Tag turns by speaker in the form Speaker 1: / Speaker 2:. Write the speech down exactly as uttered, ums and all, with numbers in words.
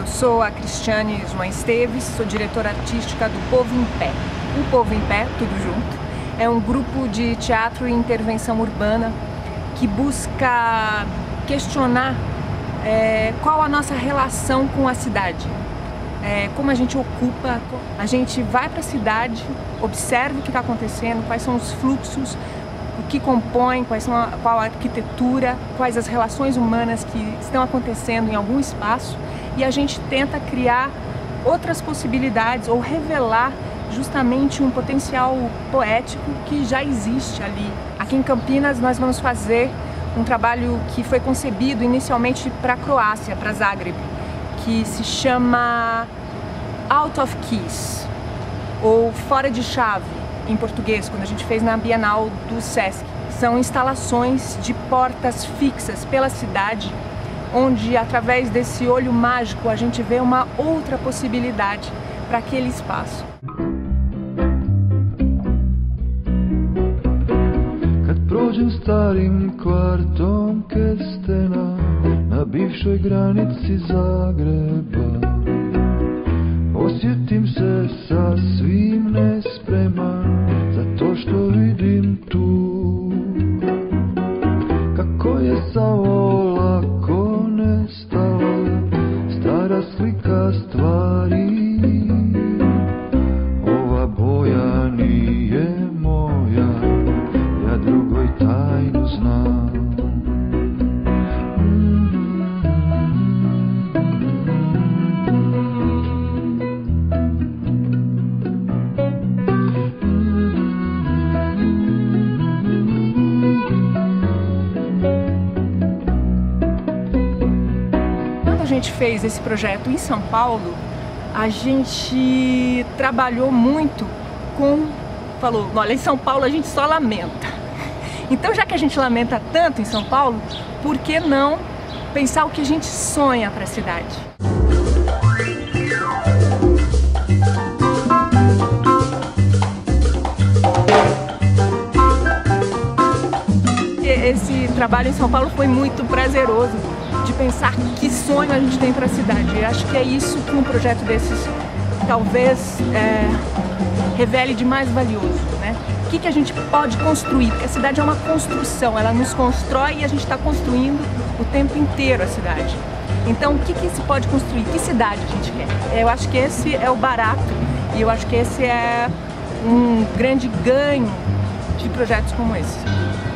Speaker 1: Eu sou a Cristiane João Esteves, sou diretora artística do Povo em Pé. O Povo em Pé, tudo junto, é um grupo de teatro e intervenção urbana que busca questionar é, qual a nossa relação com a cidade. É, como a gente ocupa, a gente vai para a cidade, observa o que está acontecendo, quais são os fluxos, o que compõe, quais são a, qual a arquitetura, quais as relações humanas que estão acontecendo em algum espaço, e a gente tenta criar outras possibilidades ou revelar justamente um potencial poético que já existe ali. Aqui em Campinas nós vamos fazer um trabalho que foi concebido inicialmente para a Croácia, para Zagreb, que se chama Out of Keys, ou Fora de Chave, em português, quando a gente fez na Bienal do Sesc. São instalações de portas fixas pela cidade, onde através desse olho mágico a gente vê uma outra possibilidade para aquele espaço.
Speaker 2: Kad prođem starim kvartom Kestena na bivšoj granici Zagreba, osjetim se sasvim nespreman za to što vidim tu. Kako je samo lako nestala stara slika stvari, ova boja nije moja, ja drugoj tajnu znam.
Speaker 1: A gente fez esse projeto em São Paulo, a gente trabalhou muito com... Falou, olha, em São Paulo a gente só lamenta. Então, já que a gente lamenta tanto em São Paulo, por que não pensar o que a gente sonha para a cidade? Esse trabalho em São Paulo foi muito prazeroso, de pensar que sonho a gente tem para a cidade. Eu acho que é isso que um projeto desses talvez é, revele de mais valioso, né? O que, que a gente pode construir? Porque a cidade é uma construção, ela nos constrói e a gente está construindo o tempo inteiro a cidade. Então, o que, que se pode construir? Que cidade a gente quer? Eu acho que esse é o barato e eu acho que esse é um grande ganho de projetos como esse.